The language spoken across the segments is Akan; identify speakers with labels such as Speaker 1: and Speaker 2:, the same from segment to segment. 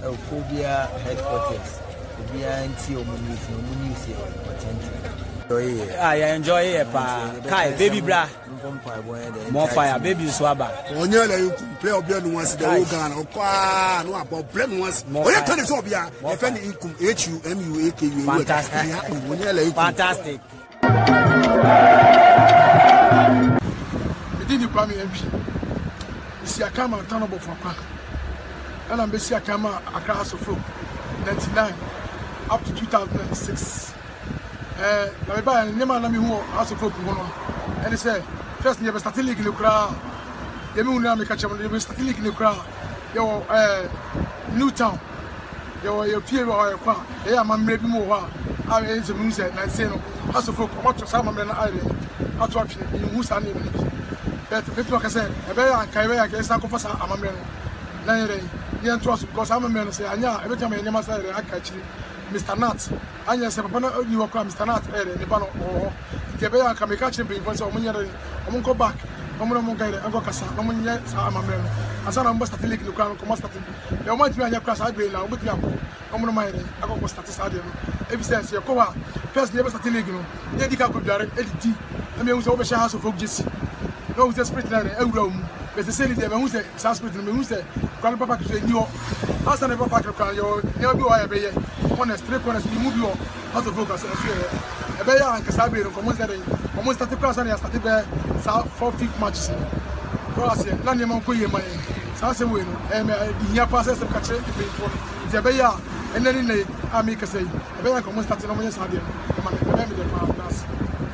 Speaker 1: phobia headquarters. Biaa nti omunisi authentic. I enjoy it, Kai, baby bra. More fire, baby swabba.
Speaker 2: On your play of your once the organ or qua, no about blame once. More than Sobia, if any income, HUMUAK. Fantastic.
Speaker 1: Fantastic.
Speaker 3: It didn't come in. You see, I come and turn about for Quack. And I'm busy, I come across of 99 up to 2006. I buy a name and who also folk and they say, first, you have a static in the crowd. The moon now make a channel, you have a static in the crowd. Your Newtown, your peer or your car, they are my maybe more. I ain't the moon said, and say, also folk, what to some men island, not watching in whose hand it is. But people can say, a bear and Kaiway against Uncle Fossa, I'm a man. Nay, you trust because I'm a man, say, and yeah, every time I never say, I catch you. Mr. Nat, and yes, you walk Mr. Nat, and the banner or the Biaa can be catching people so many other. I won't go back. I'm going to go Casa, no one yet. I'm a man. As I must have taken the crown, must have. You might be on your class. I be now with you. I'm going to mind. I got most statistics. If he says, your cover, first never started legal. Then the couple direct LT. I mean, who's over house of folk Jesse. No, who's a spirit there, a room. But the same day, who's the Sanskrit and who's the grandpapa to say, you ask an papa to cry, you never do I obey. Honest, 3 corners, you move your house of focus. A bear and Casabi, almost started class and I started there 4-5 matches. Cross here, Lanyaman Kuya, my Sansa win, and the process of catching the Biaa, and then in the army can say, a bear almost started on my side. The pass.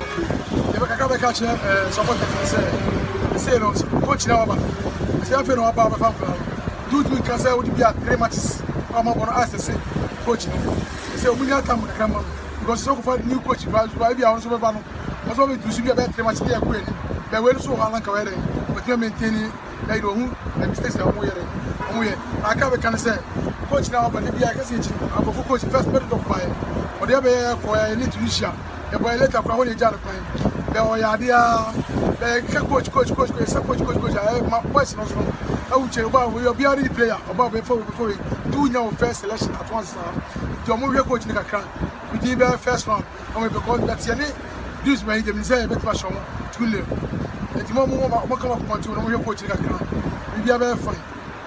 Speaker 3: Never catch someone can say, coach now, I say, I feel about my family. Do can say, would be at 3 matches. I'm going to ask the same. Coaching. So we have time to come on because so far new coach why be on so bad. Also we do be about 3 matches there queen. But we so how long can we but we maintain like who the mistakes are we I can say coach now but Biaa can say I'm go coach first better to buy or the other need to issue the boy later kwa when you jump fine the idea the coach my voice no so I will tell you about we are Biaa player about before we do your first selection at once. The movie coach in the car, we did the first one, and we because that's any this way the say a bit passion to live. At the moment, what come up to the coach in the car, we be very fine.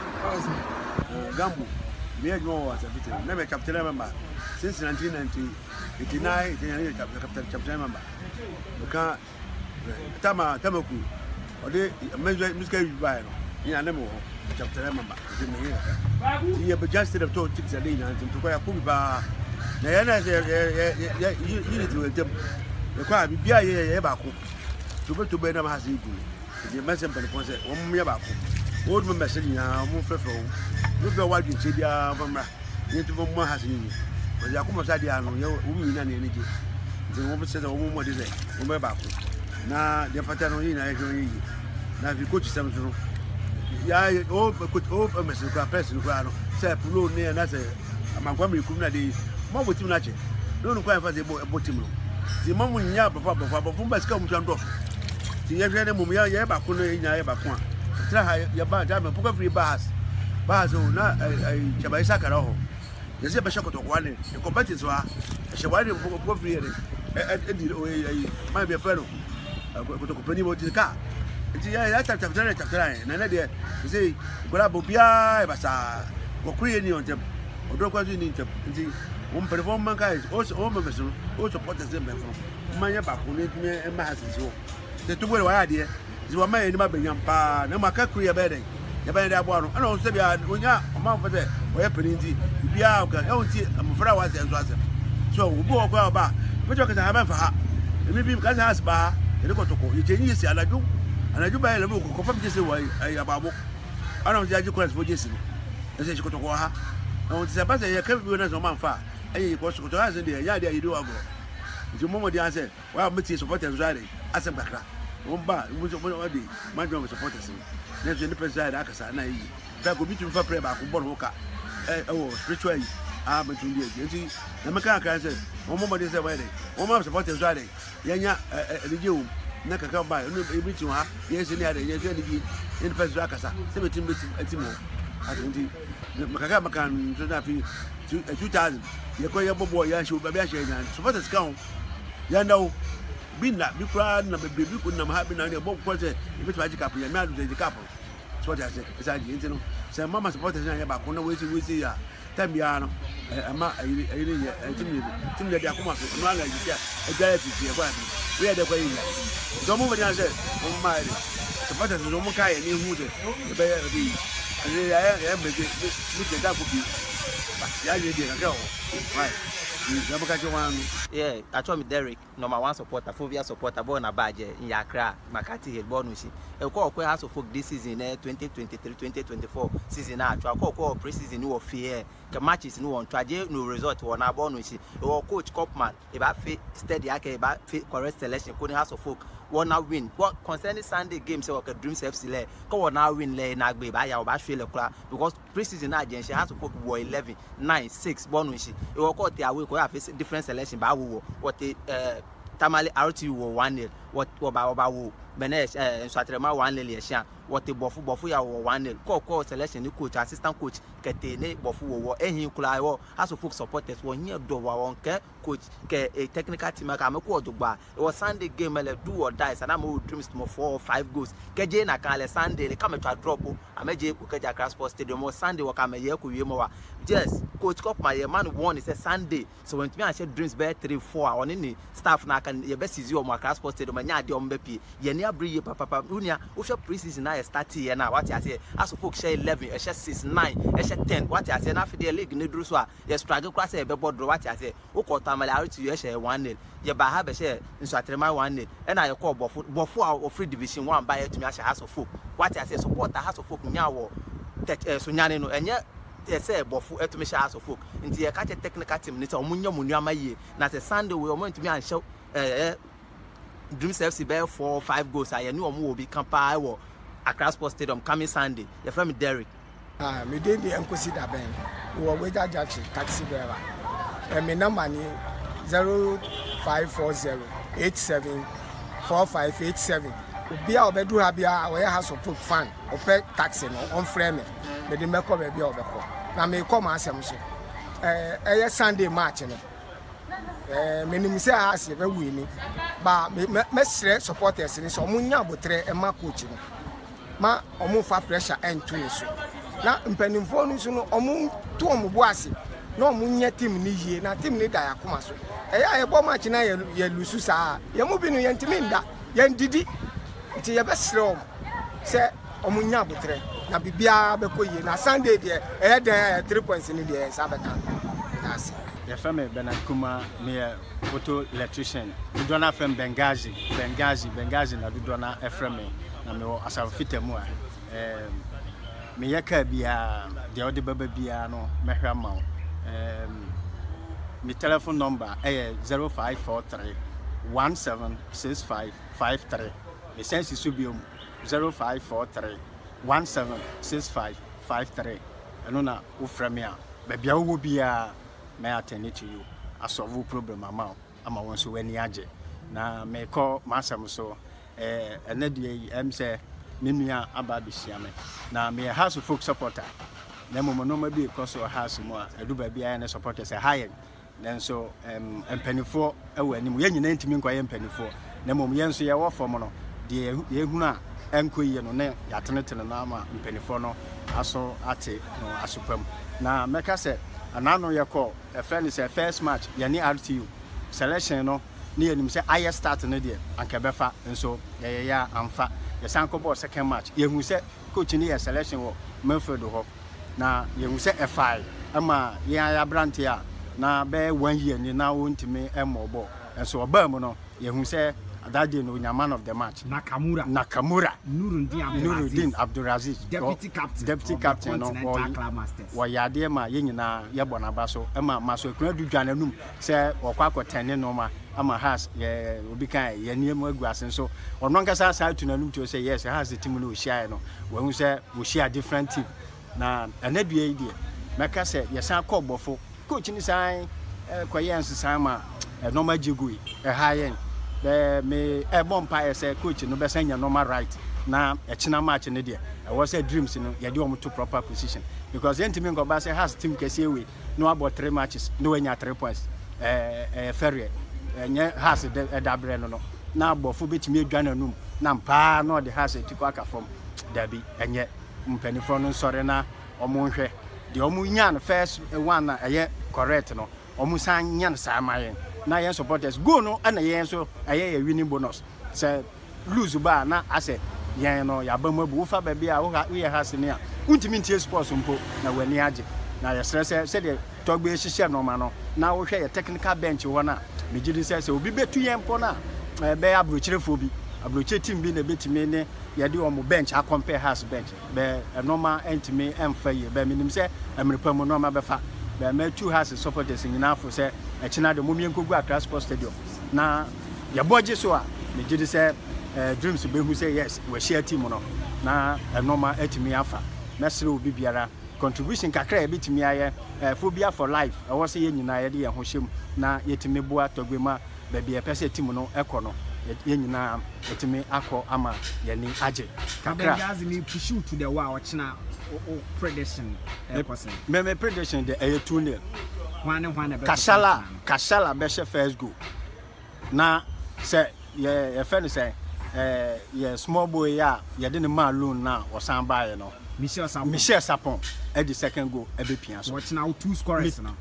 Speaker 4: Gambo, me go as a bit, never captain member since 1989, captain member. Because Tamaku, or the music by in a chapter member. He adjusted of 2 chicks a day and to quite a Biaa. Diana you need to attempt the crowd Biaa Baku to go to Benham has equal. The messenger for one year back. Old messenger, more faithful. Look at what you said, Yamma. Into one has you. But Yakuma Sadiano, your woman and energy. The woman said, a woman is a woman back. Now, the Fatanolina, now if you coach something. Yeah, all Mr. Person, say, Pulo near Nasa, Mamma Kuna, the Mamma Tunache. Don't quite for the bottom. The Mamma Yab before Fumbas come to Andor. The Yamia Yaba Kuna in Yabakwan. Try your bad time and Puka free bars. Bars, not a Chabaisaka. You say, Bashako to one, the competitors are a Shawadi Puka free. Might be a fellow. I go to Penny to the car. Yeah, that's a try. And then you say, Biaa, Basa, or creating on them, or don't question in them. One performance guys also over also put them from my back who need me and my husband. The 2 idea is what my young pa, no matter career bedding. You buy that one, and also when you're a month for that, or happening to Biaa, I'm afraid I was and was. So we go about, but you can have for her. Maybe because I ask bar, you go to call you change, and I do. And I do buy a book of confirm this way. I about I don't judge class for Jason. I say, go to Wahala. I want to say, but I can't be on a man far. And you go to us in the idea you do. It's a moment the answer. Well, Mitty supporters riding. As a background. One bar, which one day, my drum supporters. There's an independent Akasa, and I go between for prayer back on Borhoka. Oh, spiritually. I'm between the agency. The mechanic said, one moment is a wedding. One month supporters riding. Yanya, the Naka by, you meet you, yes, in the other, yes, in the Akasa, 17 minutes at Timo. ati makaka makan so na fi 2000 ye ko ye bobo ya show ba share na supporters kan ya know bi na bi kra na be ku na ma bi na ne bobo ko se e bi to aji cap ya me adu de cap so what I say is aji enti no se mama supporters na ya ba ko na we see ya time ya no ama ayi tim de akoma so no anga ji ya e ga fi e ba bi we de ko yi so mo banya se mo ma ire supporters no mo kai ni hu de e be ya bi ya be mi de da ko bi ya ye de ga o right.
Speaker 5: Yeah, I told me Derek, number 1 supporter, Fovia supporter, born a badge in Yakra, Makati Hill, Bonushi. A call House of Folk this season, 2023-2024 season. I call pre-season new fear. The matches no one traje no result on our Bonushi. Or coach Copman, about fit steady, about fit correct selection, couldn't House of Folk. One now win. What concerning Sunday games, so okay, Dreams FC, come on now win, lay Nagbe, by our Bashville club because pre-season agent, she has to put 11, 9, 6, Bonushi. It will call the away, have a different selection, but what the Tamale RTU 1-0, what about Benesh and Satrema 1-0, what the Bofu ya 1-0, call selection, coach, assistant coach, Katene, Bofu, and he could has to folk supporters 1 year do one coach, a technical team, it was Sunday game, do or die, and I'm dreams to 4 or 5 goals. Kajana Kale Sunday, they come to drop, I made you cook at Crossport Stadium or Sunday, or come a year, yes, Coach Cop, my man won is a Sunday, so when me I said dreams bear 3-4 on any staff now can your best is your Crossport Stadium, and ya don't be Yenia Brie, Papa, Unia, Usha preseason I start here now. What I say, as a folk share 11, a share 6, 9, a share 10. What I say, after the league, Nidruswa, you struggle class a beboard, what I say, Oko Tamalari to your share 1-0. You buy have a share in Satrema 1-0, and I call Bofu or Free Division 1 by it to me as a house of folk. What I say, support the house of folk now, Sunyano, and yet. They say Bofu to me house of folk. Into a catch a technical team, it's a Munyama ye. Now, the Sunday we are going to be and show Dreams FC bear 4 or 5 goals. I knew will be Campa or a Crossport Stadium coming Sunday. Your friend Derek.
Speaker 3: Me did the consider Ben. We were with a Jackson taxi driver. And my number 0540 87 4587. Biaa obedu ha Biaa we house of folk fan. Ope taxi no on frame. Me de meko be Biaa obeko. Na me come asem so. Sunday match no. Me nim say ase be win ba me sre supporters ni so omunya botre e ma coach no. Ma omu fa pressure entu ni so. Na mpanimfo ni so no omu to omu bo ase. Na omunya team ni yie na team ni da yakoma so. E bo match na ye lusu sa. Ye mu bi no ye ntimi nda. Ye ndidi. Nti ye be sre omu. Se omunya botre na bibia be koye na Sunday de e den 3 points ni de sa be kan. That's
Speaker 6: the family Benakuma me auto electrician. We don't have from Benghazi na we don't have from me. Na me asal fitemu me yaka bia the other baby bia no me hwa ma. My telephone number is 0543 176553. The sense is 0543 176553. Anona u frame baby wo bia may attend to you. I solve a problem amount. I'm a one so any age. Now, may call Massam so a lady say, Mimia about the Siame. Now, may a house of folk supporter. Then, no maybe because of a house more, a do baby and a supporter say higher. Then so, and penny for a when you name to me, quiet penny for. Then, Mom, so you are for mono. The Yehuna, Enqui, and no, Yatanat and Nama, and pennyfono, aso ate, no, asupum. Now, make us say, and I know your call. A friend is a first match. You need RTU selection. No, near him say I start an idea and Kebefa and so yeah, I'm fat. The Sanko ball second match. You who said coaching here selection or Melford Hope. Now you say a 5. Ama yeah, Brantia. Now bear 1 year and you now want to me a more ball. And so a Bermono. You who say that day no man of the match. Nakamura. Nuruddin Abduraziz. Deputy captain no or Yadema Yina Yabona Baso. Emma Maso Kudu Jananum say or Quaco Tenenoma. Ama has Ubika Yanimo grass and so on Rankasa side to Nanum to say yes, it has the team who share no. When we say we share different team. Now an idea. Maka said yes, I call Bofo. Coaching is I Quayan Sama a normal Jugui, a high end. Me a bomb pie say coach no be send your normal right na echina match ne de I was say dreams no ye de to proper position because entimi go ba say has team kese we no about 3 matches no enya 3 points ferry enye has de dabre no na abofo betimi adwana num na mpa no de has etiko aka from dabi enye mpanifo no sore na omonhwe de omunya no first one na eye correct no omusan nya no sa mayen na yen supporters go no na yen so eye winning bonus say lose ba na ase yen no ya ba mabu fa ba bia wo has ne a untimi ntie sports mpo na wani age na ye stress say de togbe hihye no ma no na wo hwe ye technical bench wo na megidi say obi betu yen mpo na be abrochirefo bi abroche team bi na betimi ne ye de o mo bench a compare has bench be normal entimi emfa ye be minim say emrepa mo no ma be fa be ma two has supporters nyina fo say echina de momie nkogu Accra Sports Stadium na ye boje so a megidi say dreams be who say yes we share team no na normal etimi afa mesre obi biara contribution kakra ebitimi aye phobia for life I was say nyina ye de ye ho hyem na yetimi boa togwema ba bia pese team no ekono ye nyina etimi akọ ama ye ni age
Speaker 1: kakra gazi me push you to the wall china prediction person
Speaker 6: me prediction de 2-0
Speaker 1: one
Speaker 6: Kashala be first goal na say ye friend say ye small boy ya ye de man alone na osan bae no Michel Sapon at the second goal e be pia so
Speaker 1: watch now 2 scorers no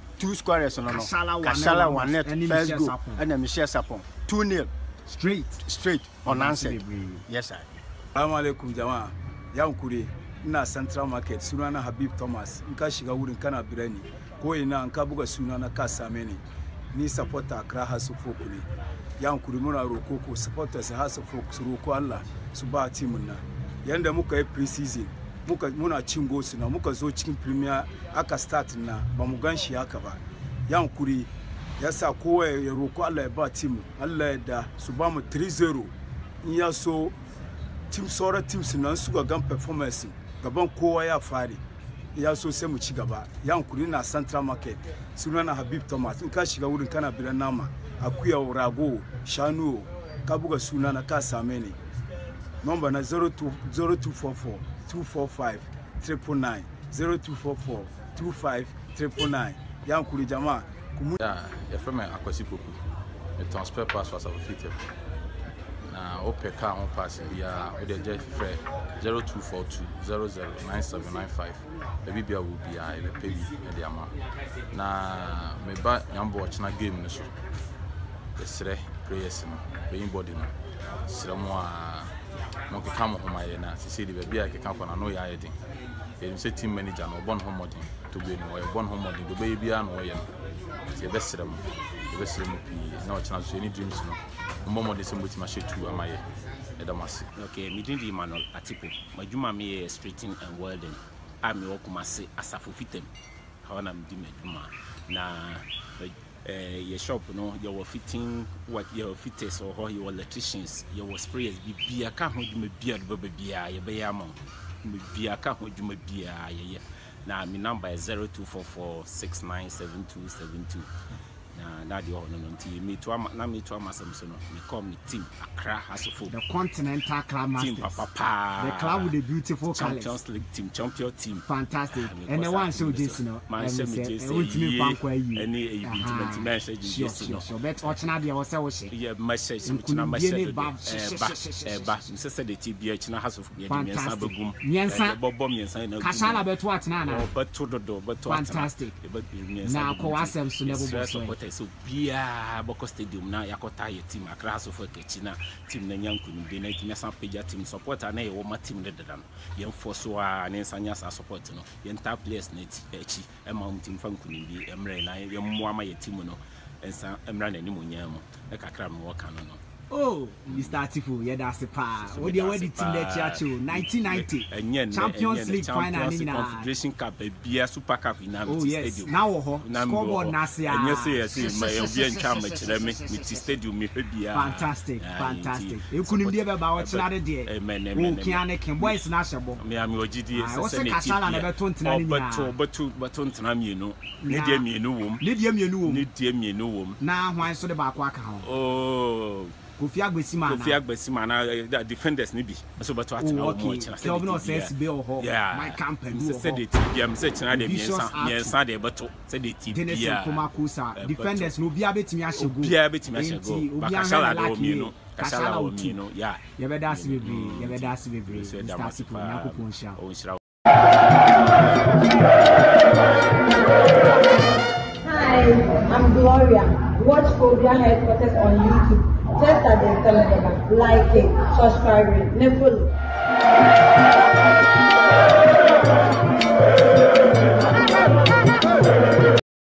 Speaker 6: Kashala one net first goal and Michel Sapon 2-0 straight unanswered. Yes sir.
Speaker 7: Assalamu alaikum jamaa yankuri na Central Market sunana Habib Thomas nka shiga wurin kana birani ko ina nka buga sunana Kasameni ni supporter Accra House of Folk ne yankuri muna roko ko supporters House of Folk su roko Allah su ba team na yanda muka yi pre-season muna cin gosu na muka zo cikin premier aka start na ba mu ganshi haka ba yankuri yasa kowa ya roko Allah ya ba team Allah ya da su ba mu 3-0 in ya so team sora teams nan su ga gan performance gaban kowa ya fare ya so sai mu ci gaba yankuri na Central Market sunana Habib Thomas in ka shiga wurin kana biran nama akuya rago shanu ka buga sunana Kasameni number na 0244 245 999 0244 25 999 yankuri jamaa
Speaker 8: ya femme akwasi koku le transfer pass face à fitem na opk on pass via o de jet frère 0242 009795 baby Biaa will be a le pay e de ama na me ba nyambo china game no so esre prayers no being body no sira mo a mo ke kamo ho maye na sisi de Biaa ke kanko na no ya yedin e se team manager no bon ho modin to be no e bon ho modin do be Biaa no ye se besere mo pi na o chana so any dreams no mo mo de se moti ma shetu amaye edamase.
Speaker 9: Okay, me didn't Emmanuel Atipo majuma me straightening and welding ami okumase asafo fitem how na me di majuma na your shop no your fitting what your fitters or your electricians your sprayers Biaa ka ho djuma Biaa do Biaa ye be ya mo Biaa ka ho djuma Biaa ye na my number is 0244 697272 na the no nti me to ama na me to ama samso no me come team Accra House of Folk
Speaker 1: the Continental Club Masters
Speaker 9: team papa
Speaker 1: the club with the beautiful colors
Speaker 9: Champions League team champion team
Speaker 1: fantastic and the one show this no
Speaker 9: man say me just any event man say just no
Speaker 1: so bet ochna dia wo say wo she
Speaker 9: yeah message na message ba say the Biaa china House of Folk yeah miensa bagum bobo miensa na
Speaker 1: Kashala beto atena na
Speaker 9: beto dodo beto
Speaker 1: fantastic na ko asem so never
Speaker 9: so Biaa boko stadium na yakota ye team Accra House of Folk china team na nyanku ni de na team san peja team supporter na ye wo ma team de dan ye forso a ne sanya sa support no ye nta players na echi e ma team fanku ni bi emre na ye mo ama ye team no ensa emra na ni mo nyam e kakra me wo kan no.
Speaker 1: Oh, Mr. Atifu, yeah, that's the part. What the team that you 1990 Champions League final in
Speaker 9: Confederation Cup, Biaa Super Cup in
Speaker 1: stadium. Now, scoreboard Nasia.
Speaker 9: Yes, my Obian Champions, with stadium,
Speaker 1: fantastic. You couldn't be about what's another day. Can boys national.
Speaker 9: Me, I'm your GD.
Speaker 1: I was a Kashala never 29,
Speaker 9: but 29, you know, need you know,
Speaker 1: now, why so the back?
Speaker 9: Oh.
Speaker 1: Kofi
Speaker 8: Agbesima na defenders ni bi so beto atena o mo chena
Speaker 1: say no sense be o my campaign
Speaker 8: say the TBM say chena de miensa de beto say the TBM
Speaker 1: defenders no bia betimi ahye go
Speaker 8: bakashala de omienu kashala omienu yeah
Speaker 1: ye be da se bebre start to yakopon sha
Speaker 10: Hi, I'm Gloria. Watch Program Headquarters on YouTube. Just at the telegram, like it, subscribe it, never follow.